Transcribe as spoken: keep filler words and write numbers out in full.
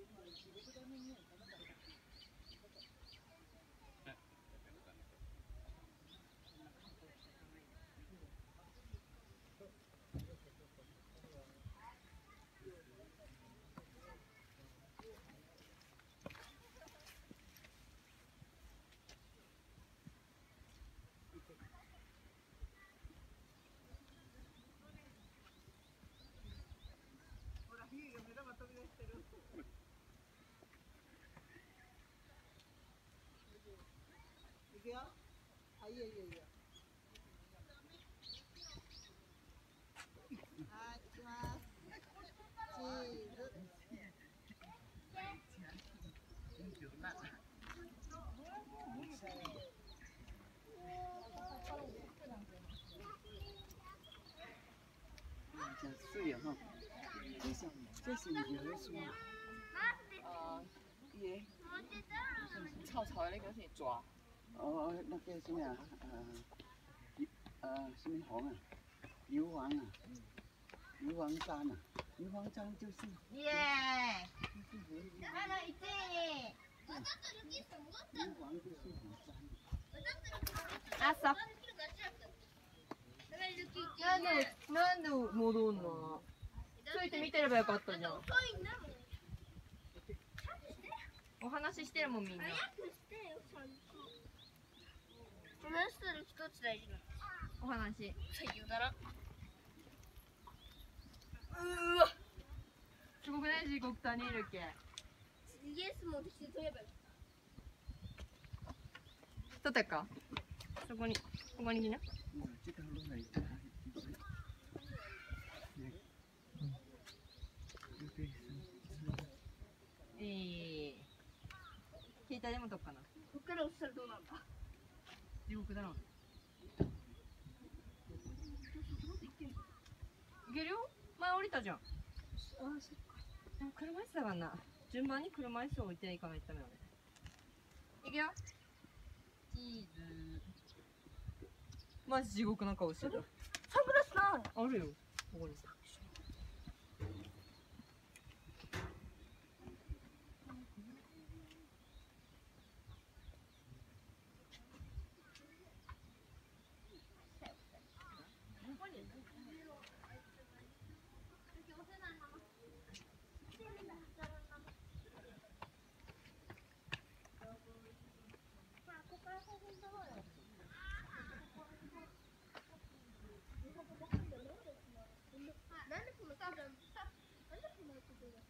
いくよ。あ、いいよいいよいいよ。はい、いきます。チーズ。 讲是呀哈，这是这是油酥啊， 呃，也炒炒的那个是抓， 哦，那个什么啊，呃，呃，什么黄啊，油黄啊，油黄糌啊，油黄糌就是。 耶！妈妈一位。 油黄就是很酸。 あ、そう。なんで、なんで戻んの？ついて見てればよかったじゃん。お話ししてるもんみんな。 話したら一つ大事なの。 お話。 さよなら。 うわ。すごくない？地獄谷いるけ。 イエスも私で取ればいい。 取ったか？そこに、ここに来な。ええ。携帯でも撮っかな。 ここから落ちたらどうなんだ。 地獄だな。いけるよ。前降りたじゃん。あ、そっか。でも車椅子だからな。順番に車椅子を置いていかないとダメだね。いくよ。チーズ。マジ地獄な顔してる。 サングラスない。 あるよ。ここに。 なんでこのなんでこのことが。